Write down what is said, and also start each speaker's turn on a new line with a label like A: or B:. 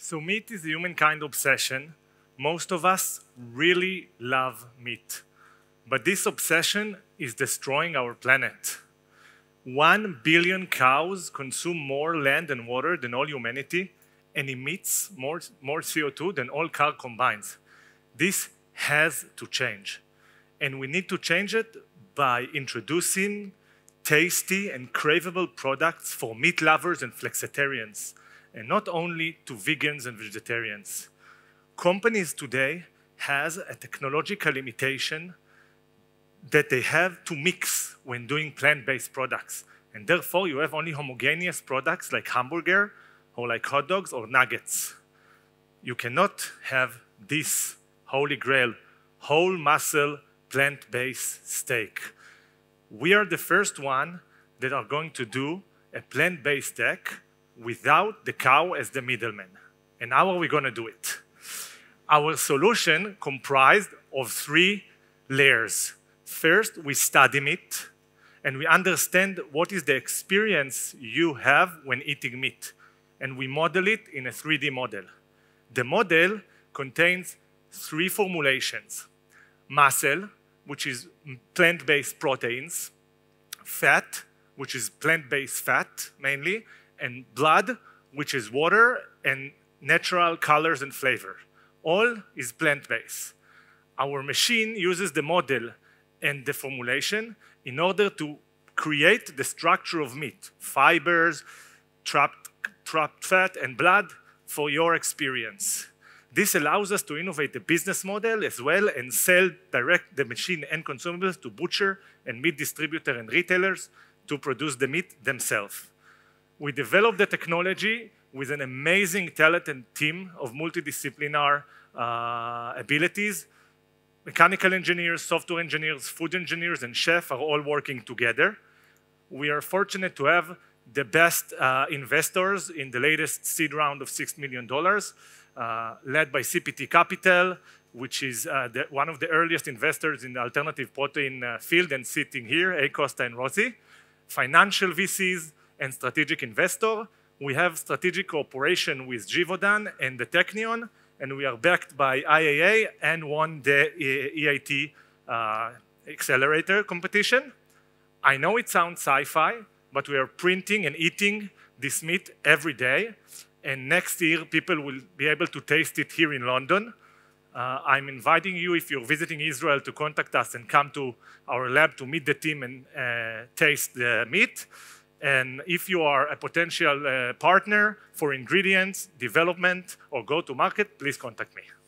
A: So meat is a humankind obsession. Most of us really love meat. But this obsession is destroying our planet. 1 billion cows consume more land and water than all humanity and emits more CO2 than all cars combined. This has to change. And we need to change it by introducing tasty and craveable products for meat lovers and flexitarians, and not only to vegans and vegetarians. Companies today has a technological limitation that they have to mix when doing plant-based products. And therefore, you have only homogeneous products like hamburger or like hot dogs or nuggets. You cannot have this holy grail, whole muscle, plant-based steak. We are the first one that are going to do a plant-based steak without the cow as the middleman. And how are we going to do it? Our solution comprised of 3 layers. First, we study meat, and we understand what is the experience you have when eating meat. And we model it in a 3D model. The model contains 3 formulations: muscle, which is plant-based proteins; fat, which is plant-based fat mainly; and blood, which is water and natural colors and flavor. All is plant-based. Our machine uses the model and the formulation in order to create the structure of meat, fibers, trapped fat, and blood for your experience. This allows us to innovate the business model as well and sell direct the machine and consumables to butcher and meat distributor and retailers to produce the meat themselves. We developed the technology with an amazing talented team of multidisciplinary abilities. Mechanical engineers, software engineers, food engineers, and chefs are all working together. We are fortunate to have the best investors in the latest seed round of $6 million, led by CPT Capital, which is one of the earliest investors in the alternative protein field and sitting here, A. Costa and Rosie. Financial VCs and strategic investor. We have strategic cooperation with Givaudan and the Technion, and we are backed by IAA and won the EIT accelerator competition. I know it sounds sci-fi, but we are printing and eating this meat every day. And next year, people will be able to taste it here in London. I'm inviting you, if you're visiting Israel, to contact us and come to our lab to meet the team and taste the meat. And if you are a potential partner for ingredients, development, or go-to-market, please contact me.